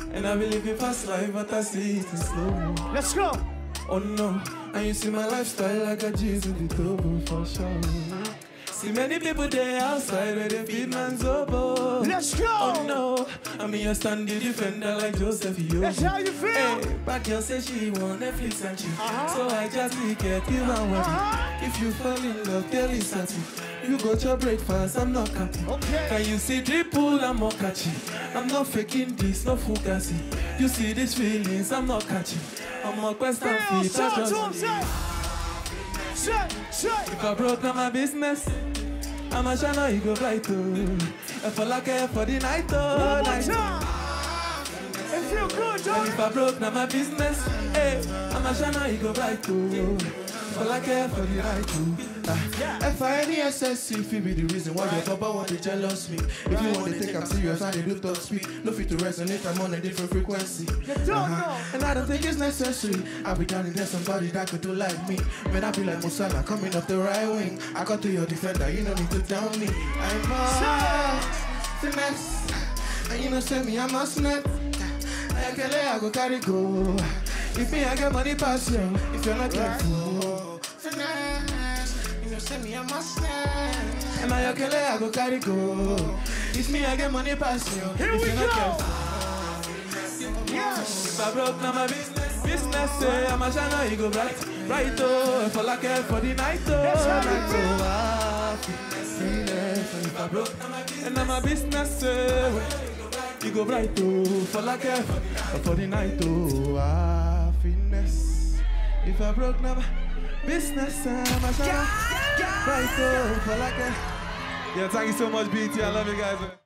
And I believe in fast life, but I see it in slow. Let's go. Oh no, and you see my lifestyle like a Jesus in the double for sure. See many people there outside where they feed man's oboe. Let's go. Oh no, I mean you stand the defender like Joseph Yo. That's how you feel. Hey, bad girl say she want Netflix and chill. So I just get you and what if you fall in love, tell it something. You got your breakfast, I'm not happy. Okay. Can you see dripple, I'm more catchy. I'm not faking this, no fugazi. You see these feelings, I'm not catching. I'm more quest and feet, I just if I broke down my business, I'm a channel, you go right to. If I like it for the night, oh, night. It feel good, Johnny. If I broke down my business, hey, I'm a channel, you go right to. If I like it for the night, too. Finesse, if you be the reason why your papa want to jealous me. If you want to take I'm serious, I do talk speak. No fit to resonate, I'm on a different frequency. And I don't think it's necessary. I'll be down in there somebody that could do like me. Man, I be like Musala coming up the right wing. I got to your defender, you don't need to down me. I'm a finesse. And you know send me, I'm a snap. I go carry go. If me, I get money pass you. If you're not careful, finesse. You know send me, I'm a snap. And I go carry go. If me, I get money pass you. Here if we you're go. Not careful. Yes. If I broke now my business say I'm a channel, you go bright, oh. If I like it for the night, oh, That's how night, you oh, if I broke now my business say you go bright, oh. For like it for the night, oh, finesse. If I broke now my business say I'm a channel, bright, oh. For like it. Yeah, thank you so much, BT. I love you guys.